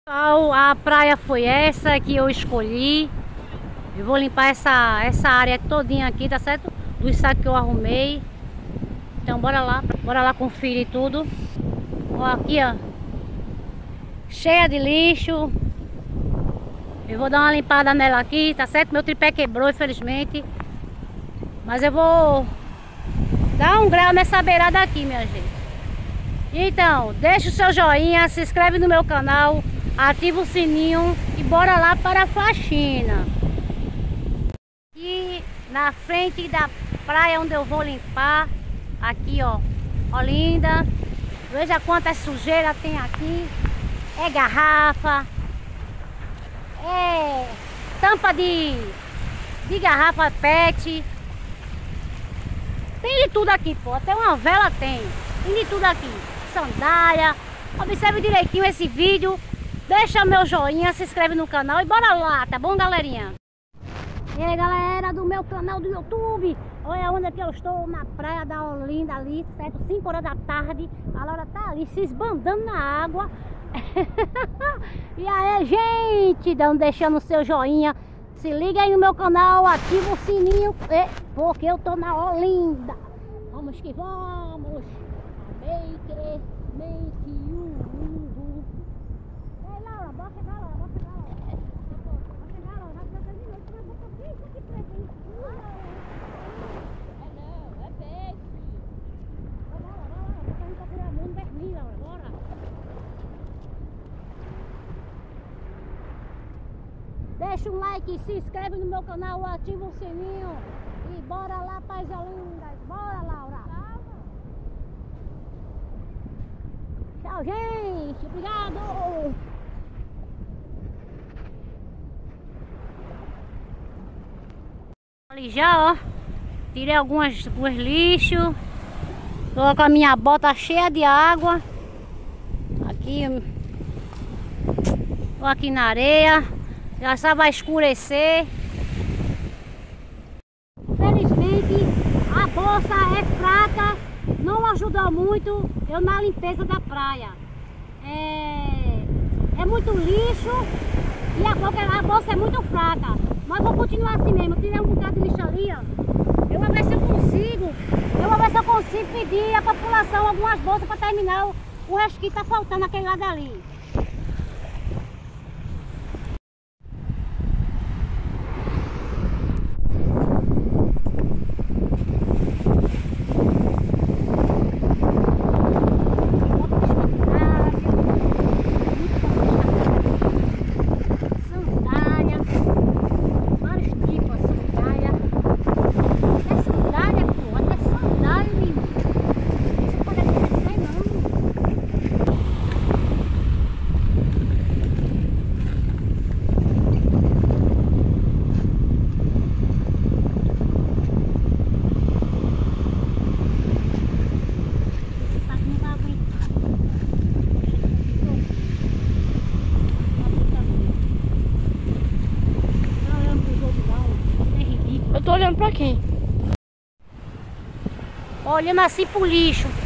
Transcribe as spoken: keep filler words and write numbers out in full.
A praia foi essa que eu escolhi. Eu vou limpar essa, essa área todinha aqui, tá certo? Do saco que eu arrumei. Então bora lá, bora lá conferir tudo. Ó, aqui ó, cheia de lixo. Eu vou dar uma limpada nela aqui, tá certo? Meu tripé quebrou, infelizmente. Mas eu vou dar um grau nessa beirada aqui, minha gente. Então, deixa o seu joinha, se inscreve no meu canal, ativa o sininho e bora lá para a faxina. E na frente da praia onde eu vou limpar, aqui ó, ó linda, veja quanta sujeira tem aqui. É garrafa, é tampa de, de garrafa pet, tem de tudo aqui, pô, até uma vela tem, tem de tudo aqui, sandália. Observe direitinho esse vídeo, deixa meu joinha, se inscreve no canal e bora lá, tá bom, galerinha? E aí, galera do meu canal do YouTube, olha onde é que eu estou, na praia da Olinda ali, certo? cinco horas da tarde, a Laura tá ali se esbandando na água. E aí, gente, dando, deixando o seu joinha, se liga aí no meu canal, ativa o sininho, porque eu tô na Olinda. Vamos que vamos. Make, make you. Ei, Laura, bota chegar lá, bota chegar lá. Bota chegar lá, vai chegar de noite, mas bota aqui, isso aqui presente. É não, é peixe. Vai lá, vai lá, bota aí pra curar mundo vermelho, Laura, bora. Deixa um like, se inscreve no meu canal, ativa o sininho e bora lá, paz lindas. Bora, Laura. Tchau, gente. Obrigado. Ali já, ó. Tirei algumas, alguns lixos. Tô com a minha bota cheia de água. Aqui. Tô aqui na areia. Já só vai escurecer. Felizmente a bolsa é fraca, não ajudou muito eu na limpeza da praia. É, é muito lixo e a, a bolsa é muito fraca. Mas vou continuar assim mesmo. Eu tirei um bocado de lixo ali, ó. Eu vou ver se eu consigo. Eu vou ver se eu consigo pedir à população algumas bolsas para terminar o, o resto que tá faltando aquele lado ali. Tô olhando pra quem? Olhando assim pro lixo.